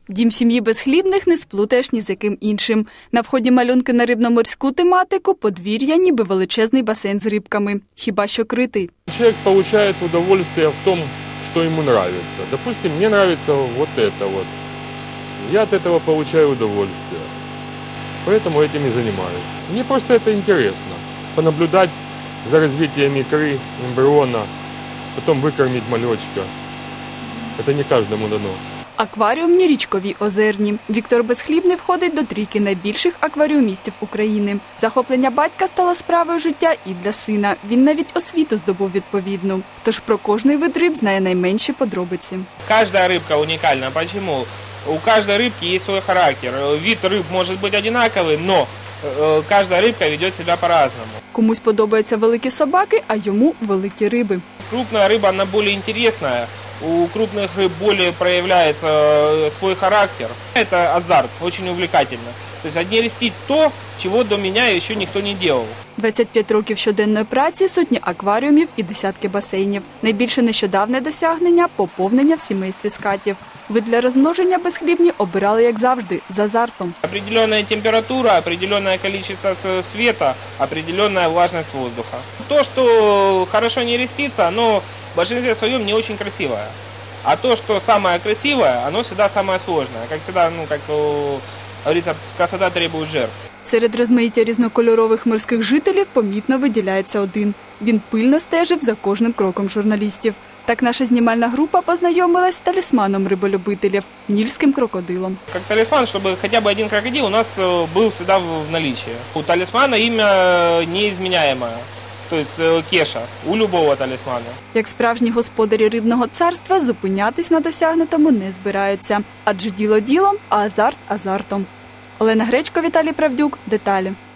Дім сім'ї Безхлібних не сплутаєш ні з яким іншим. На вході малюнки на рибно-морську тематику, подвір'я, ніби величезний басейн з рибками. Хіба що критий. Человек получает удовольствие в том, что ему нравится. Допустим, мне нравится вот это вот. Я от этого получаю удовольствие. Поэтому этим и занимаюсь. Мне просто это интересно. Понаблюдать за развитием икры, эмбриона, потом выкормить малечка. Это не каждому дано. Акваріумні, річкові, озерні. Віктор Безхлібний входить до трійки найбільших акваріумістів України. Захоплення батька стало справою життя і для сина. Він навіть освіту здобув відповідну. Тож про кожний вид риб знає найменші подробиці. Кожна рибка унікальна. Чому? У кожної рибки є свій характер. Вид риб може бути однаковий, але кожна рибка веде себе по-разному. Комусь подобаються великі собаки, а йому великі риби. Крупная рыба, она более интересная. У крупных рыб более проявляется свой характер. Это азарт, очень увлекательно. То есть отнерестить то, чего до меня еще никто не делал. 25 років щоденної праці, сотні акваріумів і десятки басейнів. Найбільше нещодавне досягнення – поповнення в сімействі скатів. Вид для розмноження Безхлібні обирали, як завжди, з азартом. Определенная температура, определенное количество света, определенная влажность воздуха. То, что хорошо не рестится, оно в большинстве своем не очень красивое. А то, что самое красивое, оно всегда самое сложное. Как всегда, как говорится, красота требует жертв. Серед розмаїття різнокольорових морських жителів помітно виділяється один. Він пильно стежив за кожним кроком журналістів. Так наша знімальна група познайомилась з талісманом риболюбителів – нільським крокодилом. Как талисман, чтобы хотя бы один крокодил у нас был всегда в наличии. У талисмана имя неизменяемое, то есть Кеша, у любого талисмана. Як справжні господарі рибного царства, зупинятись на досягнутому не збираються. Адже діло ділом, а азарт азартом. Олена Гречко, Віталій Правдюк. Деталі.